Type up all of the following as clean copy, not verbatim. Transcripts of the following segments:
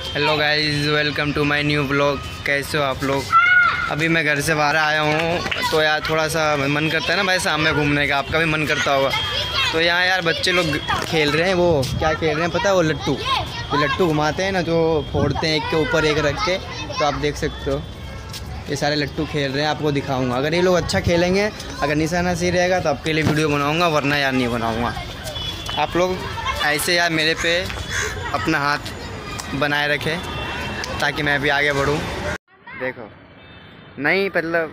Hello guys, welcome to my new blog. कैसे हो आप लोग? अभी मैं घर से बाहर आया हूँ तो यार थोड़ा सा मन करता है ना भाई शाम में घूमने का। आपका भी मन करता होगा। तो यहाँ यार बच्चे लोग खेल रहे हैं। वो क्या खेल रहे हैं पता है? वो लट्टू। तो लट्टू घुमाते हैं ना, जो फोड़ते हैं एक के ऊपर एक रख के। तो आप देख सकते हो ये सारे लट्टू खेल रहे हैं। आपको दिखाऊंगा अगर ये लोग अच्छा खेलेंगे। अगर निशाना सही रहेगा तो आपके लिए वीडियो बनाऊँगा, वरना यार नहीं बनाऊँगा। आप लोग ऐसे यार मेरे पे अपना हाथ बनाए रखें ताकि मैं भी आगे बढ़ूं। देखो नहीं मतलब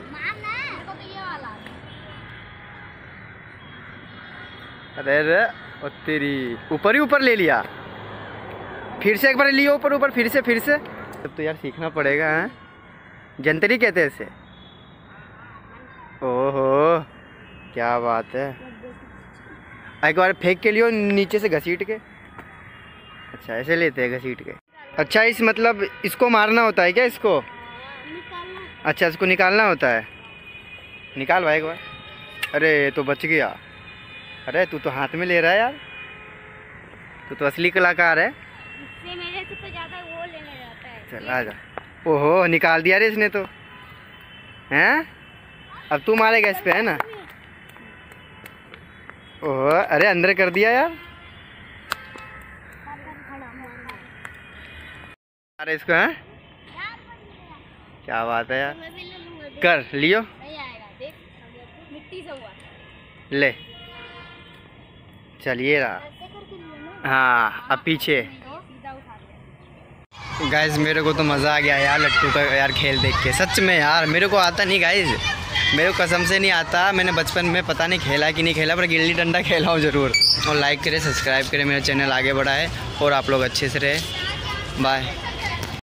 अरे तेरी ऊपर ही ऊपर ले लिया। फिर से एक बार लियो ऊपर ऊपर, फिर से तब तो यार सीखना पड़ेगा। हैं जंतरी कहते हैं इसे। ओहो क्या बात है। एक बार फेंक के लियो नीचे से घसीट के। अच्छा ऐसे लेते हैं घसीट के। अच्छा इस मतलब इसको मारना होता है क्या? इसको अच्छा इसको निकालना होता है। निकाल भाई एक बार। अरे तो बच गया। अरे तू तो हाथ में ले रहा है यार। तू तो असली कलाकार है। इससे मेरे से तो ज़्यादा वो लेने जाता है। चल आ जा। ओहो निकाल दिया रे इसने तो। हैं अब तू मारेगा इस पे, है ना? ओहो अरे अंदर कर दिया यार। अरे इसको है क्या बात है यार। कर लियो। नहीं आएगा, देख मिट्टी से हुआ। ले चलिए रहा। हाँ अब पीछे। गाइस मेरे को तो मज़ा आ गया यार लट्टू का यार खेल देख के। सच में यार मेरे को आता नहीं गाइस, मेरे को कसम से नहीं आता। मैंने बचपन में पता नहीं खेला कि नहीं खेला, पर गिल्ली डंडा खेला हूँ ज़रूर। और लाइक करें, सब्सक्राइब करें, मेरा चैनल आगे बढ़ाए और आप लोग अच्छे से रहे। बाय।